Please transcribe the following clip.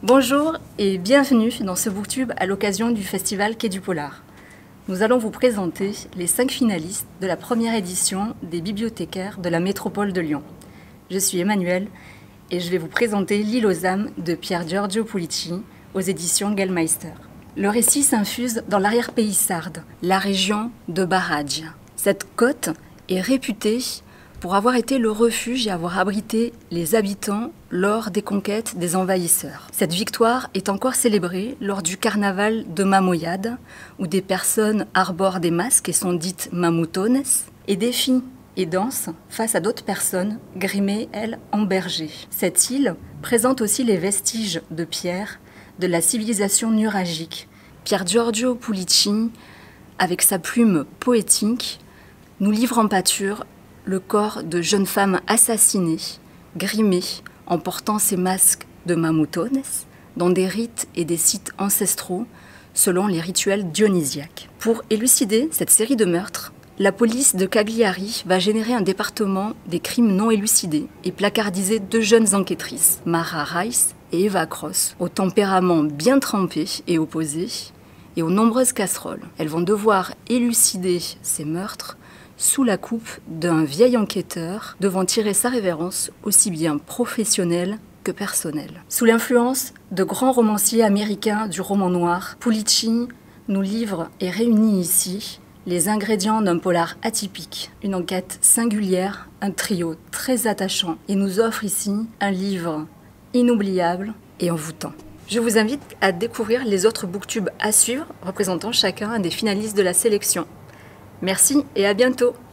Bonjour et bienvenue dans ce booktube à l'occasion du festival Quai du Polar. Nous allons vous présenter les 5 finalistes de la première édition des bibliothécaires de la métropole de Lyon. Je suis Emmanuelle et je vais vous présenter L'île aux âmes de Pier Giorgio Pulici aux éditions Gellmeister. Le récit s'infuse dans l'arrière-pays sarde, la région de Barrage. Cette côte est réputée pour avoir été le refuge et avoir abrité les habitants lors des conquêtes des envahisseurs. Cette victoire est encore célébrée lors du carnaval de Mamoyade, où des personnes arborent des masques et sont dites mamoutones, et défient et dansent face à d'autres personnes grimées, elles, en berger. Cette île présente aussi les vestiges de pierre de la civilisation nuragique. Pier Giorgio Pulici, avec sa plume poétique, nous livre en pâture le corps de jeunes femmes assassinées, grimées, en portant ces masques de mamoutones, dans des rites et des sites ancestraux, selon les rituels dionysiaques. Pour élucider cette série de meurtres, la police de Cagliari va générer un département des crimes non élucidés et placardiser 2 jeunes enquêtrices, Mara Rice et Eva Cross, au tempérament bien trempé et opposé, et aux nombreuses casseroles. Elles vont devoir élucider ces meurtres sous la coupe d'un vieil enquêteur devant tirer sa révérence aussi bien professionnelle que personnelle. Sous l'influence de grands romanciers américains du roman noir, Pulici nous livre et réunit ici les ingrédients d'un polar atypique, une enquête singulière, un trio très attachant et nous offre ici un livre inoubliable et envoûtant. Je vous invite à découvrir les autres booktubes à suivre représentant chacun un des finalistes de la sélection. Merci et à bientôt!